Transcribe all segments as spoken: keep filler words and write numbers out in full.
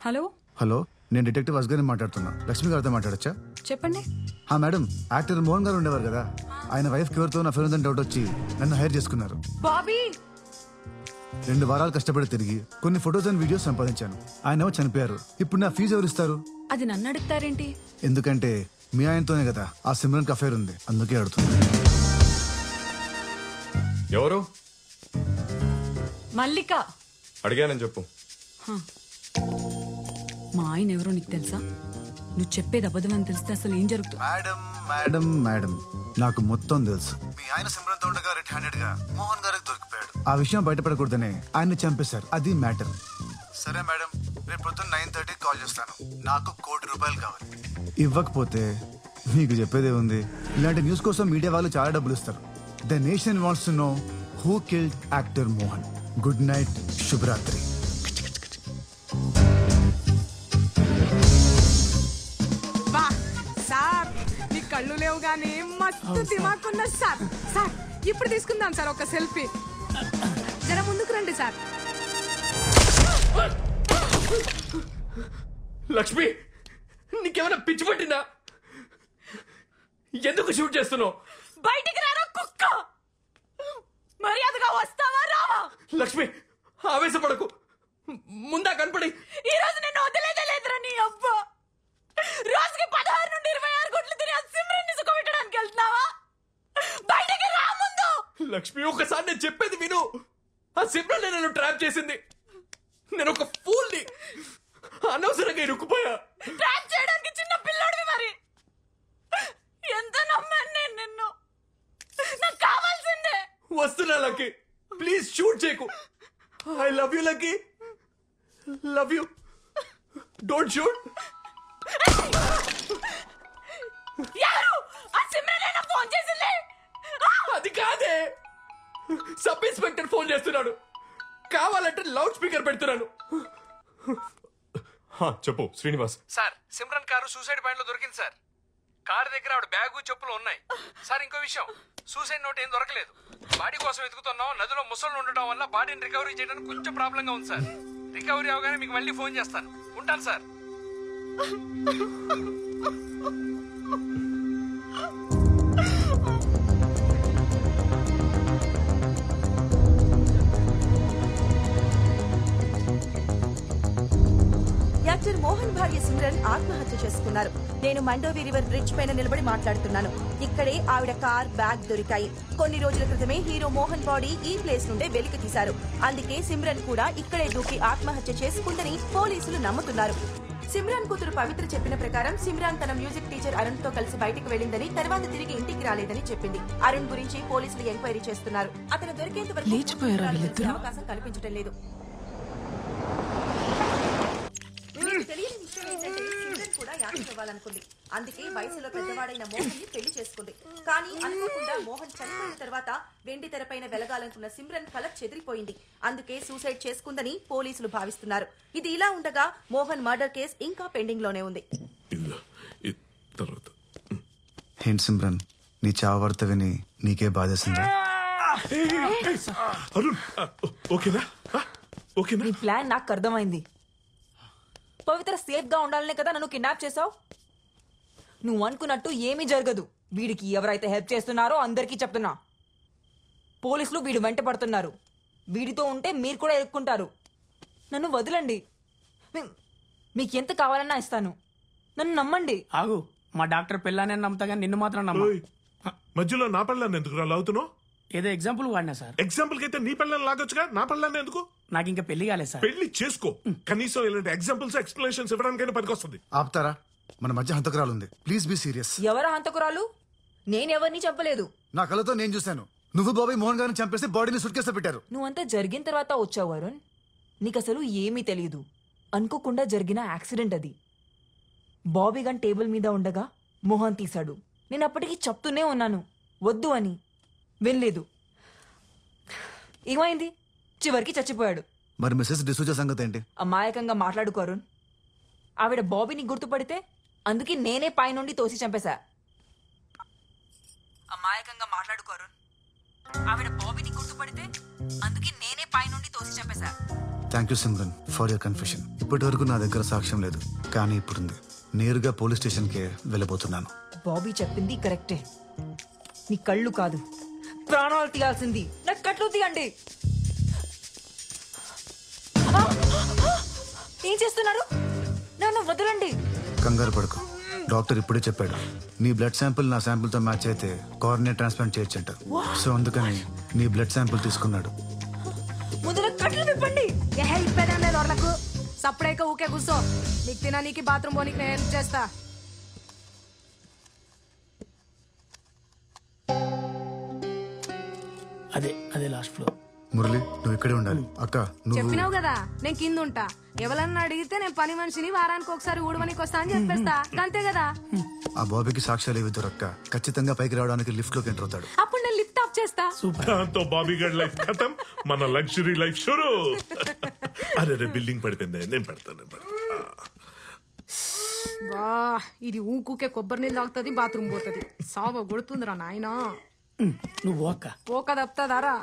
Hello hello నేను detective అస్గర్ని మాట్లాడుతున్నా. లక్ష్మి గారితో మాట్లాడచ్చా? చెప్పండి. హా మేడం, యాక్టర్ మోహన్ గారు ఉండేవారు కదా, ఆయన వైఫ్ ఎవరితో నా ఫేర్ ఉందని డౌట్ వచ్చి నన్ను హైర్ చేసుకున్నారు. బాబీ రెండు వారాలు కష్టపడి తిరిగి కొన్ని ఫొటోస్ అండ్ వీడియోస్ సంపాదించాను. ఆయన చనిపోయారు. ఇప్పుడు నా ఫీజు ఎవరు ఇస్తారు? అది నన్ను అడుగుతారేంటి? ఎందుకంటే మీ ఆయనతోనే కదా ఆ సిమ్రన్ అఫైర్ ఉంది, అందుకే అడుగుతున్నా. ఎవరు? మల్లిక. అడిగానని చెప్పు. మా ఆయన ఎవరో నీకు తెలుసా? నువ్వు చెప్పేది అబద్ధం అని తెలిస్తే అసలు ఏం జరుగుతుంది? మేడం మేడం మేడం నాకు మొత్తం తెలుసు. మీ ఆయన సిమ్రన్ తో ఉండగా రెడ్ హ్యాండెడ్ గా మోహన్ గారికి దొరికిపోయాడు. ఆ విషయం బయటపడకూడదనే ఆయన్ని చంపేశారు. అది మ్యాటర్. సరే మేడం, రేపు పొద్దున్న నైన్ థర్టీ కాల్ చేస్తాను. నాకు కోటి రూపాయలు కావాలి. ఇవ్వకపోతే మీకు చెప్పేదే ఉంది. ఇలాంటి న్యూస్ కోసం మీడియా వాళ్ళు చాలా డబ్బులు ఇస్తారు. The nation wants to know who killed actor Mohan. Good night, శుభరాత్రి. కళ్ళు లేవు గానీ మస్తు దిమాకున్న సార్. సార్ ఇప్పుడు తీసుకుందాం సార్ ఒక సెల్ఫీ. జర ముందుకు రండి సార్. లక్ష్మి, నీకేమైనా పిచ్చి పట్టిందా? ఎందుకు షూట్ చేస్తున్నావు? బయటికి రారా కుక్క! మర్యాదగా వస్తావా రావా? లక్ష్మి, ఆవేశపడకు. ముందా కనపడి. ఈ రోజు నేను వదిలేదే లేదురా నీ అబ్బా. రోజుకి పదహారు నుండి ఇరవై ఆరు గుడ్లు తిని సిమ్రన్ ని సుఖపెట్టడానికి వెళ్తున్నావా? బయటికి రా ముందు. లక్ష్మి, ఒకసారి నేను చెప్పేది విను. ఆ సిమ్రన్ నన్ను ట్రాప్ చేసింది. నేను ఒక ఫూల్ ని అనవసరంగా ఇరుక్కుపోయా. ట్రాప్ చేయడానికి చిన్న పిల్లోడివి మరి. ఎంత నమ్మాను నేను నిన్ను. నాకు కావాల్సిందే. వస్తున్నా లక్కీ, ప్లీజ్ షూట్ చేయకు. I love you Lucky, love you. Don't shoot. యారు ఆ సిమ్రన్ ఫోన్ చేసింది? అది కాదే, సబ్ ఇన్స్పెక్టర్ ఫోన్ చేస్తున్నాడు. కావాలంటే లౌడ్ స్పీకర్ పెడుతున్నాను. చెప్పు Srinivas. Sir, Simran car suicide point లో దొరికింది సార్. కారు దగ్గర ఆవిడ బ్యాగు చెప్పులు ఉన్నాయి సార్. ఇంకో విషయం, సూసైడ్ నోట్ ఏం దొరకలేదు. బాడీ కోసం వెతుకుతున్నాం. నదిలో ముసళ్ళు ఉండటం వల్ల బాడీని రికవరీ చేయడానికి కొంచెం ప్రాబ్లం గా ఉంది సార్. రికవరీ అవగానే మీకు మళ్ళీ ఫోన్ చేస్తాను. ఉంటాను సార్. యాక్టర్ మోహన్ భార్య సిమ్రన్ ఆత్మహత్య చేసుకున్నారు. నేను మండోవి రివర్ బ్రిడ్జ్ పైన నిలబడి మాట్లాడుతున్నాను. ఇక్కడే ఆవిడ కార్, బ్యాగ్ దొరికాయి. కొన్ని రోజుల క్రితమే హీరో మోహన్ బాడీ ఈ ప్లేస్ నుండే వెలికి తీశారు. అందుకే సిమ్రన్ కూడా ఇక్కడే దూకి ఆత్మహత్య చేసుకుందని పోలీసులు నమ్ముతున్నారు. సిమ్రాన్ కూతురు పవిత్ర చెప్పిన ప్రకారం సిమ్రాన్ తన మ్యూజిక్ టీచర్ అరుణ్ తో కలిసి బయటికి వెళ్లిందని, తర్వాత తిరిగి ఇంటికి రాలేదని చెప్పింది. అరుణ్ గురించి పోలీసులు ఎంక్వైరీ చేస్తున్నారు. అతను దొరికేంత వరకు అవకాశం కనిపించడం లేదు. తెలియని విషయం ఏంటంటే సిమ్రన్ కూడా యాక్టర్ అవ్వాలనుకుంది. అందుకే వయసులో పెద్దవాడైన మోహన్ ని పెళ్లి చేసుకుంది. కానీ అనుకోకుండా మోహన్ చనిపోయిన తర్వాత వెండి తెరపైన వెలగాలనుకున్న సిమ్రన్ కల చెదిరిపోయింది. అందుకే సూసైడ్ చేసుకుందని పోలీసులు భావిస్తున్నారు. ఇది ఇలా ఉండగా మోహన్ మర్డర్ కేసు ఇంకా పెండింగ్ లోనే ఉంది. ఏంటి సిమ్రన్, నీ చావు వార్త విని నీకే బాధేసిందా? నీ ప్లాన్ నాకు అర్థమైంది. పవిత్ర సేఫ్ గా ఉండాలనే కదా నన్ను కిడ్నాప్ చేసావు. నువ్వు అనుకున్నట్టు ఏమీ జరగదు. వీడికి ఎవరైతే హెల్ప్ చేస్తున్నారో అందరికీ చెప్తున్నా. పోలీసులు వీడు వెంట పడుతున్నారు. వీడితో ఉంటే మీరు కూడా ఎదుర్కొంటారు. నన్ను వదలండి. మీకు ఎంత కావాలన్నా ఇస్తాను. నన్ను నమ్మండి. ఆగు, మా డాక్టర్ పిల్లానే నమ్ముతా కానీ నిన్ను మాత్రం నమ్మ. మధ్యలో నా పిల్లని ఎందుకు రా లాగుతున్నావు? ఏదో ఎగ్జాంపుల్ వాడినా సార్. ఎగ్జాంపుల్ కి అయితే నీ పిల్లని లాగొచ్చుగా, నా పిల్లని ఎందుకు? నాకు ఇంకా పెళ్లి కాలేదు సార్. పెళ్లి చేసుకో. కనీసం ఇలాంటి ఎగ్జాంపుల్స్ ఎక్స్ప్లెనేషన్స్ ఇవ్వడానికైనా పనికొస్తుంది. ఆపుతారా? మన మధ్య హంతకురాలు ఉంది. Please be serious. ఎవరా హంతకురాలు? నేనెవరిని చంపలేదు. నా కళ్ళతో నేను చూశాను. నువ్వు బాబీ మోహన్ గారిని చంపేసి బాడీని సుట్ కేసులో పెట్టారు. నువ్వంతా జరిగిన తర్వాత వచ్చావు అరుణ్. నీకు అసలు ఏమీ తెలియదు. అనుకోకుండా జరిగిన యాక్సిడెంట్ అది. బాబీ గన్ టేబుల్ మీద ఉండగా మోహన్ తీశాడు. నేను అప్పటికి చెప్తూనే ఉన్నాను వద్దు అని. వెళ్ళలేదు. ఏమైంది? చివరికి చచ్చిపోయాడు. మరి మిసెస్ డిసూజా సంగతి ఏంటి? అమాయకంగా మాట్లాడుకో అరుణ్. ఆవిడ బాబీని గుర్తుపడితే అందుకే నేనే పైనుండి తోసి చంపేశా. అమాయకంగా మాట్లాడుకో అరుణ్. ఆవిడ బాబీని గుర్తుపడితే అందుకే నేనే పైనుండి తోసి చంపేశా. Thank you Simran for your confession. ఇప్పటి వరకు నా దగ్గర సాక్ష్యం లేదు, కానీ ఇప్పుడుంది. నేరుగా పోలీస్ స్టేషన్కే వెళ్ళబోతున్నాను. బాబీ చెప్పింది కరెక్టే. నీ కళ్ళు కాదు ప్రాణాలు తీయాల్సింది. నాకు కట్లు తీయండి. ఆ! ఏం చేస్తున్నారు? నన్ను వదలండి. కంగారు పడుకో. డాక్టర్ ఇప్పుడే చెప్పాడు, నీ బ్లడ్ శాంపిల్ నా శాంపిల్ తో మ్యాచ్ అయితే కార్నియా ట్రాన్స్ప్లాంట్ చేయొచ్చంట. సో అందుకని నీ బ్లడ్ శాంపిల్ తీసుకున్నాడు. ముందు కట్లు విప్పండి. ఏ ఇప్పేదేం లేదు వాళ్ళకు. సప్పుడైక ఊకే కూర్చో. నీకు తిననీకి బాత్రూమ్ పోనీకి నేను హెల్ప్ చేస్తా. అదే అదే లాస్ట్ ఫ్లోర్. మురళి నువ్వు ఇక్కడే ఉండాలి. అక్క నువ్వు చెప్పినావు కదా నేను కింద ఉంటా. ఎవరన్నా అడిగితే నేను పని మనిషిని వారానికి ఒకసారి ఊడవనికి వస్తా అని చెప్పేస్తా. అంతే కదా. ఆ బాబీకి సాక్ష్యాలు ఏవి దొరక్క ఖచ్చితంగా పైకి రావడానికి లిఫ్ట్ లోకి ఎంటర్ అవుతాడు. అప్పుడు నేను లిఫ్ట్ ఆఫ్ చేస్తా. దాంతో బాబీ గడ్ లైఫ్ ఖతం, మన లగ్జరీ లైఫ్ షురు. అరే రే బిల్డింగ్ పడిపోయింది, నేను పెడతాను నేను పెడతాను. బా ఇది ఊకుకే కొబ్బరి నీళ్ళు తాగుతుంది, బాత్రూమ్ పోతుంది. సావ కొడుతుందిరా నాయనా. నువ్వు అక్క పోక తప్పుతాదారా.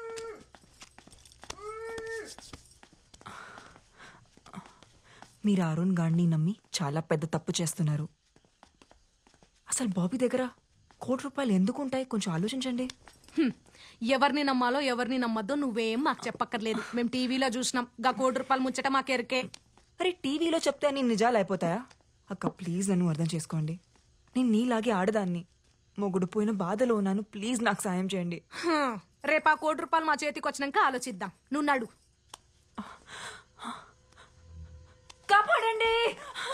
మీరు అరుణ్ గాడిని నమ్మి చాలా పెద్ద తప్పు చేస్తున్నారు. అసలు బాబీ దగ్గర కోటి రూపాయలు ఎందుకు ఉంటాయి? కొంచెం ఆలోచించండి. హ్మ్. ఎవరిని నమ్మాలో ఎవరిని నమ్మద్దో నువ్వేం మాకు చెప్పక్కర్లేదు. మేము టీవీలో చూసినాం. గా కోటి రూపాయలు ముచ్చట మాకెరికే. అరే టీవీలో చెప్తే అన్ని నిజాలు అయిపోతాయా? అక్క ప్లీజ్ నన్ను అర్థం చేసుకోండి. నేను నీలాగే ఆడదాన్ని. మొగుడు పోయిన బాధలో ఉన్నాను. ప్లీజ్ నాకు సాయం చేయండి. హ్మ్. రేపు ఆ కోటి రూపాయలు మా చేతికి వచ్చినాక ఆలోచిద్దాం. నువ్వు నడు. కాపాడండి.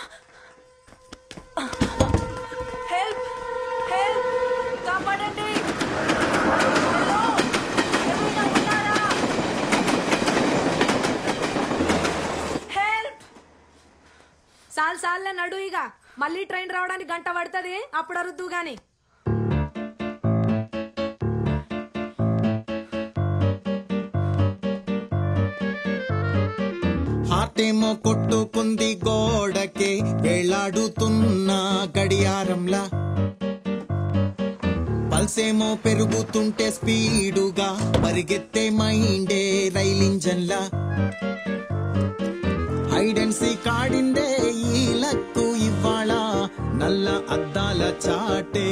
హెల్ప్ హెల్ప్ కాపాడండి. హలో! ఎవరైనా ఉన్నారా? హెల్ప్. సాల్ సాల్లే నడు. ఇక మళ్ళీ ట్రైన్ రావడానికి గంట పడుతుంది. అప్పుడు అరుద్దు గాని. హార్టేమో కొట్టుకుంది గోడకే, వేలాడుతున్న గడియారంలా. పల్సేమో పెరుగుతుంటే స్పీడుగా పరిగెత్తే మైండే రైలింజన్లా. హైడెన్సీ కాడిందే ఈ లక్కు ఇవ్వాళ నల్ల అద్దాల చాటే.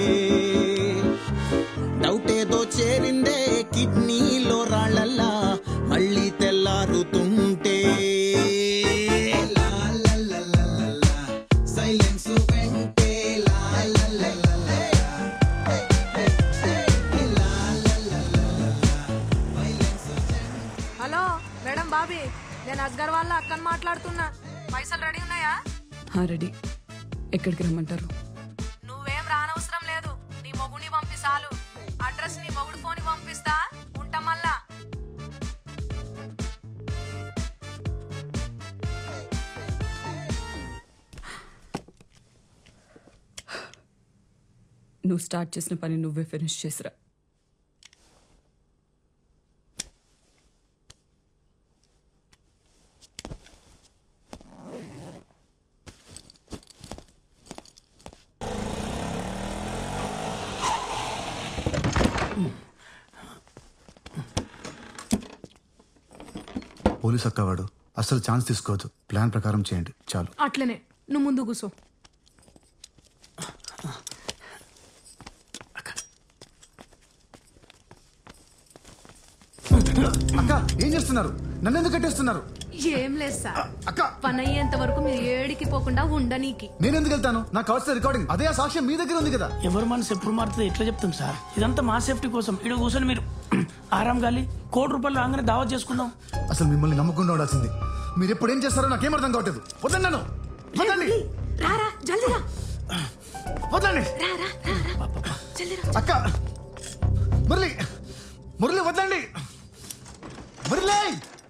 డౌటేదో చేరిందే కిడ్నీలో రాళ్ళల్లా మళ్ళీ తెల్లారుతుంటే. సైలెన్స్ వెంటే హలో మేడం బాబీ, నేను అస్గర్ వాళ్ళ అక్కని మాట్లాడుతున్నా. పైసలు రెడీ ఉన్నాయా? రెడీ. ఎక్కడికి రమ్మంటారు? నువ్వేం రానవసరం లేదు. నీ మొగుని పంపి చాలు. అడ్రస్ నీ మొగుడు ఫోన్ పంపిస్తా. ఉంటా మళ్ళా. నువ్వు స్టార్ట్ చేసిన పని నువ్వే ఫినిష్ చేసిరా. పోలీస్ అక్కవాడు అసలు ఛాన్స్ తీసుకోవద్దు. ప్లాన్ ప్రకారం చేయండి చాలు. అట్లనే నువ్వు ముందు కూసో. అక్క ఏం చేస్తున్నారు? నన్ను ఎందుకు కట్టేస్తున్నారు? ఏం లేదు సార్. అక్క పని అయ్యేంత వరకు మీరు ఏడికి పోకుండా ఉండనీకి. నేను ఎందుకు వెళ్తాను? నాకు కావాల్సిన రికార్డింగ్ అదే. ఆ సాక్ష్యం మీ దగ్గర ఉంది కదా. ఎవరు మనసు ఎప్పుడు మారుతుంది ఎట్లా చెప్తాం సార్? ఇదంతా మా సేఫ్టీ కోసం. ఇక్కడ కూర్చొని మీరు ఆరాం గాలి కోటి రూపాయలు రాగానే దావత్ చేసుకుందాం. అసలు మిమ్మల్ని నమ్మకుండా ఉండాల్సింది. మీరు ఎప్పుడు ఏం చేస్తారో నాకేం అర్థం కావట్లేదు. వద్దండి నన్ను. వద్దండి. రారా జల్దీ రా. వద్దండి. రా రా రా రా. జల్దీ రా. అక్క మురళి మురళి వద్దండి. మురళి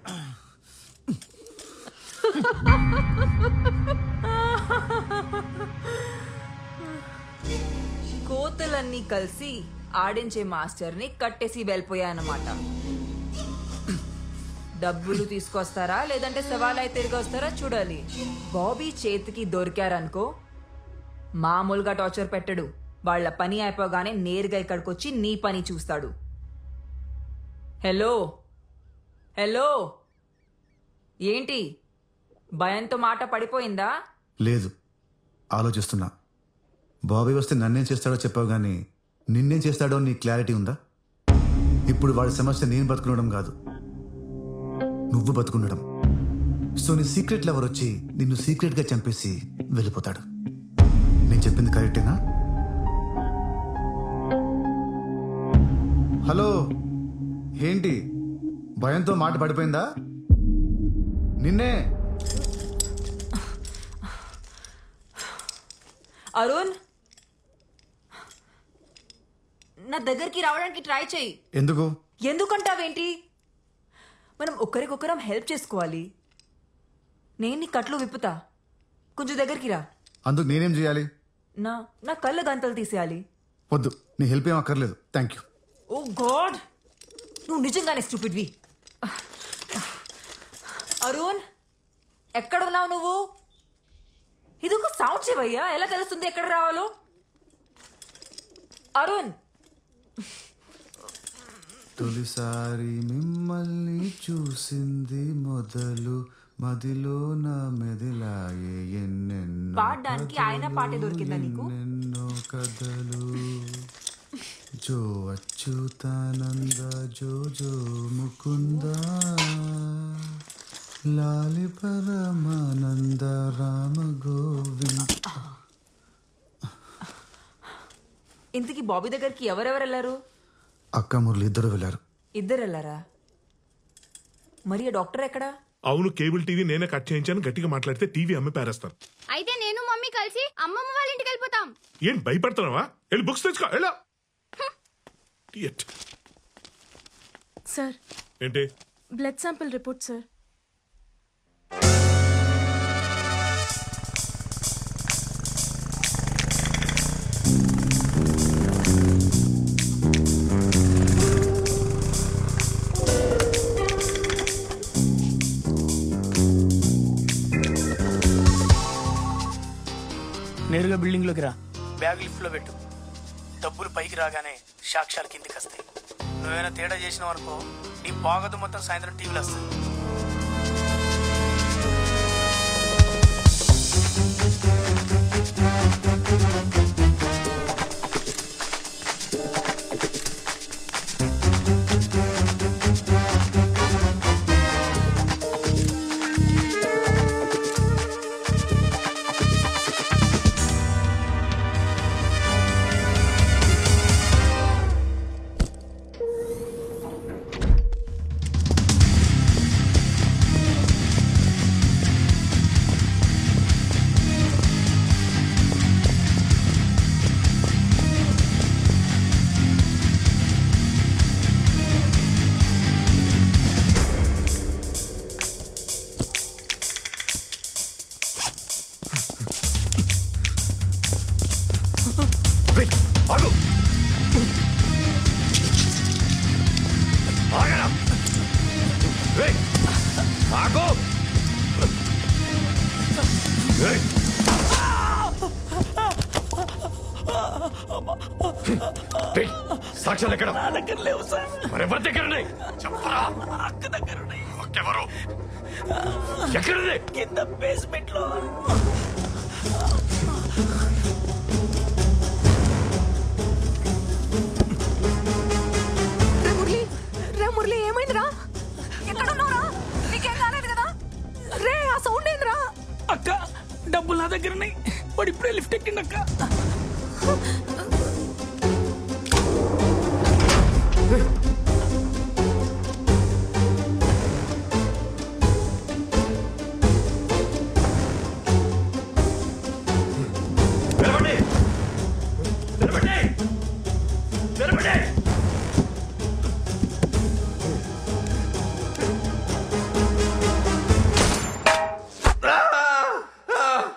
కోతులన్నీ కలిసి ఆడించే మాస్టర్ని కట్టేసి వెళ్ళిపోయాయన్నమాట. డబ్బులు తీసుకొస్తారా లేదంటే సవాలై తిరిగి వస్తారా చూడాలి. బాబీ చేతికి దొరికారనుకో మామూలుగా టార్చర్ పెట్టడు. వాళ్ళ పని అయిపోగానే నేరుగా ఇక్కడికి వచ్చి నీ పని చూస్తాడు. హలో హలో ఏంటి భయంతో మాట పడిపోయిందా? లేదు, ఆలోచిస్తున్నా. బాబీ వస్తే నన్నేం చేస్తాడో చెప్పావు కానీ నిన్నేం చేస్తాడో నీ క్లారిటీ ఉందా? ఇప్పుడు వాడి సమస్య నేను బతుకుండడం కాదు, నువ్వు బతుకుండడం. సో నీ సీక్రెట్ లవర్ వచ్చి నిన్ను సీక్రెట్ గా చంపేసి వెళ్ళిపోతాడు. నేను చెప్పింది కరెక్టేనా? హలో, ఏంటి భయంతో మాట పడిపోయిందా? నిన్నే. అరుణ్, నా దగ్గరికి రావడానికి ట్రై చేయి. ఎందుకు? ఎందుకంటావేంటి? మనం ఒకరికొకరం హెల్ప్ చేసుకోవాలి. నేను నీ కట్లు విప్పుతా, కొంచెం దగ్గరికి రా. అందుకు నేనేం చేయాలి? నా నా కళ్ళ గంతలు తీసేయాలి. వద్దు, నీ హెల్ప్ ఏం అక్కర్లేదు, థ్యాంక్ యూ. ఓ గాడ్, నువ్వు నిజంగానే స్టూపిడ్వి. అరుణ్, ఎక్కడ ఉన్నావు నువ్వు? ఇది ఒక సౌండ్ చెవయ్యా, ఎలా తెలుస్తుంది ఎక్కడ రావాలో? అరుణ్, తొలిసారి మిమ్మల్ని చూసింది మొదలు మదిలో నా మెదిలాయే ఎన్నెన్నో పాడడానికి ఆయన పాటే దొరికిందా నీకు? ఎన్నెన్నో కథలు. జో అచ్యుతానంద జో జో ముకుంద లాలి పరమానంద రామ గోవింద. ఇంతకీ బాబీ దగ్గరికి ఎవరెవరు వెళ్ళారు? అక్క మురళి ఇద్దరు వెళ్ళారు. ఇద్దరు వెళ్ళారా? మరి ఆ డాక్టర్ ఎక్కడా? అవును, కేబుల్ టీవీ నేనే కట్ చేయించాను. గట్టిగా మాట్లాడితే టీవీ అమ్మి పారేస్తాను. అయితే నేను మమ్మీ కలిసి అమ్మమ్మ వాళ్ళ ఇంటికి వెళ్ళిపోతాం. ఏం భయపడుతున్నావా? వెళ్ళి బుక్స్ తెచ్చుకో. ఎలా సార్, ఏంటి? Blood sample report sir. నేరుగా బిల్డింగ్లోకి రా, బ్యాగ్ లిఫ్ట్లో పెట్టు. డబ్బులు పైకి రాగానే సాక్ష్యాలు కిందికి వస్తాయి. నువ్వేమైనా తేడా చేసినావు అనుకో, నీ బాగదు మొత్తం సాయంత్రం టీవీలో వస్తుంది. సాక్ష్యాలు ఎక్కడ? నా దగ్గర లేవు సార్. మరెవరి దగ్గర ఉన్నాయి? చెప్పరా. అక్క దగ్గర ఉన్నాయి. ఒక్కెవరు? ఎక్కడుంది? కింద బేస్మెంట్ లో. రే మురళి, రే మురళి, ఏమైందిరా? ఎక్కడ ఉన్నావురా? నీకేం కాలేదు కదా? రే, ఆ సౌండ్ ఏందిరా? అక్క, డబ్బులు నా దగ్గర ఉన్నాయి. వాడు ఇప్పుడే లిఫ్ట్ ఎక్కిండి అక్క.